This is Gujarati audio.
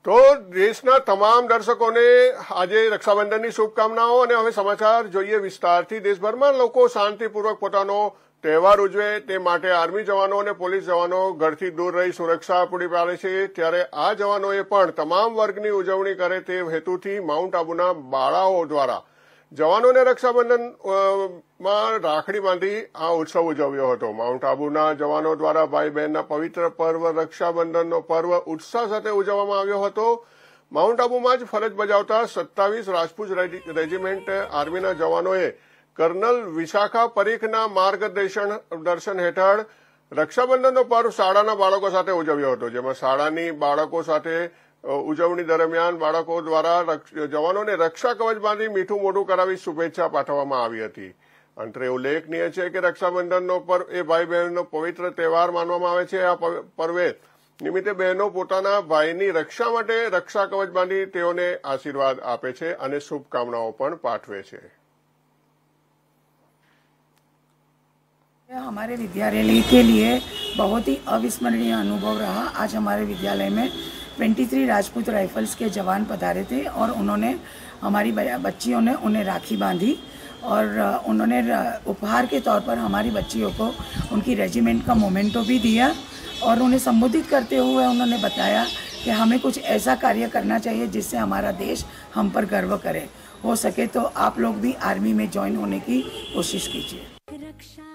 તો દેશના તમામ દર્શકોને આજે રક્ષાબંધનની શુભકામનાઓ। અને હવે સમાચાર જોઈએ વિસ્તારથી। દેશભરમાં લોકો શાંતિપૂર્વક પોતાનો તહેવાર ઉજવે તે માટે આર્મી જવાનો અને પોલીસ જવાનો ઘરથી દૂર રહી સુરક્ષા પૂરી પાડે છે। ત્યારે આ જવાનોએ પણ તમામ વર્ગની ઉજવણી કરે તે હેતુથી માઉન્ટ આબુના બાળાઓ દ્વારા જવાનોને રક્ષાબંધનમાં રાખડી બાંધી આ ઉત્સવ ઉજવ્યો હતો। માઉન્ટ આબુના જવાનો દ્વારા ભાઈ બહેનના પવિત્ર પર્વ રક્ષાબંધનનો પર્વ ઉત્સાહ સાથે ઉજવવામાં આવ્યો હતો। માઉન્ટ આબુમાં જ ફરજ બજાવતા 27 રાજપૂત રેજીમેન્ટ આર્મીના જવાનોએ કર્નલ વિશાખા પરીખના માર્ગદર્શન હેઠળ રક્ષાબંધનનો પર્વ શાળાના બાળકો સાથે ઉજવ્યો હતો, જેમાં શાળાની બાળકો સાથે ઉજવણી દરમિયાન બાળકો દ્વારા જવાનોને રક્ષા કવચ બાંધી મીઠું મોઢું કરાવી શુભેચ્છા પાઠવવામાં આવી હતી। અંતરે ઉલ્લેખનીય છે કે રક્ષાબંધનનો પર્વ એ ભાઈ બહેનનો પવિત્ર તહેવાર માનવામાં આવે છે। આ પર્વે નિમિત્તે બહેનો પોતાના ભાઈની રક્ષા માટે રક્ષા કવચ બાંધી તેઓને આશીર્વાદ આપે છે અને શુભકામનાઓ પણ પાઠવે છે। हमारे विद्यालय के लिए बहुत ही अविस्मरणीय अनुभव रहा। आज हमारे विद्यालय में 23 राजपूत राइफल्स के जवान पधारे थे और उन्होंने हमारी बच्चियों ने उन्हें राखी बांधी और उन्होंने उपहार के तौर पर हमारी बच्चियों को उनकी रेजिमेंट का मोमेंटो भी दिया और उन्हें संबोधित करते हुए उन्होंने बताया कि हमें कुछ ऐसा कार्य करना चाहिए जिससे हमारा देश हम पर गर्व करे। हो सके तो आप लोग भी आर्मी में ज्वाइन होने की कोशिश कीजिए।